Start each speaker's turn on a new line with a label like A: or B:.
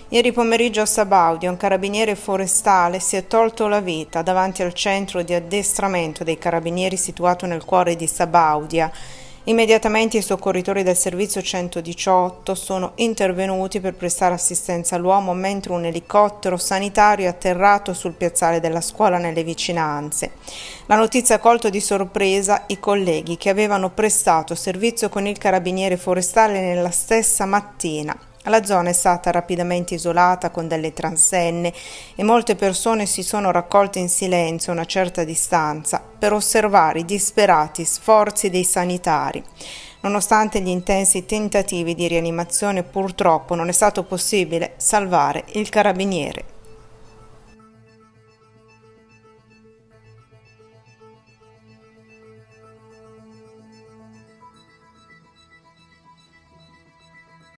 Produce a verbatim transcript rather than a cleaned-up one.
A: Ieri pomeriggio a Sabaudia un carabiniere forestale si è tolto la vita davanti al centro di addestramento dei carabinieri situato nel cuore di Sabaudia. Immediatamente i soccorritori del servizio centodiciotto sono intervenuti per prestare assistenza all'uomo mentre un elicottero sanitario è atterrato sul piazzale della scuola nelle vicinanze. La notizia ha colto di sorpresa i colleghi che avevano prestato servizio con il carabiniere forestale nella stessa mattina. La zona è stata rapidamente isolata con delle transenne e molte persone si sono raccolte in silenzio a una certa distanza per osservare i disperati sforzi dei sanitari. Nonostante gli intensi tentativi di rianimazione, purtroppo non è stato possibile salvare il carabiniere.